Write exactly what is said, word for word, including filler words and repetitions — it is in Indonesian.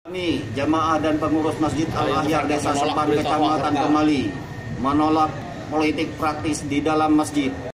Kami, jamaah dan pengurus Masjid Al-Ahyar Desa Sepan, Kecamatan Kemali, menolak politik praktis di dalam masjid.